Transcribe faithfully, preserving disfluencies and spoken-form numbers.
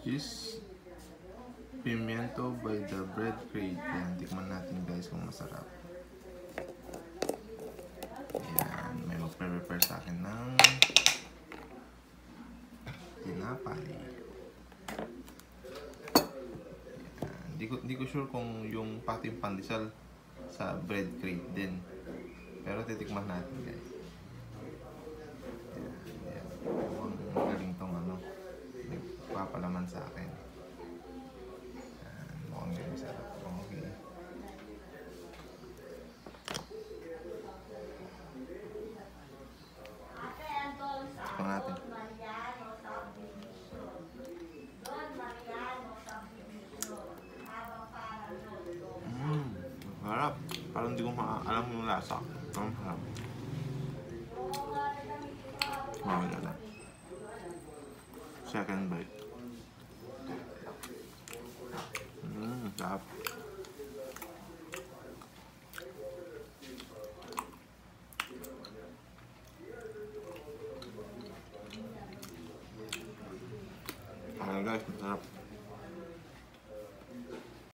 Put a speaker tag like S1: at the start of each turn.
S1: is pimiento by the bread crate. Yan, tikman natin guys kung masarap. Yan, may mag-prepare sa akin ng tinapay. Yan, di ko, di ko sure kung yung pati yung pandesal sa bread crate din. Pero titikman natin guys. Yan, yan. Ang magaling tong ano, nagpapalaman sa akin. Mukhang yung masarap. Okay. Tikman natin. Mmm, masarap. Parang hindi ko alam yung lasa. Ang masarap. Mawala na. Second bite. Mmm, masarap. Ayan guys, masarap.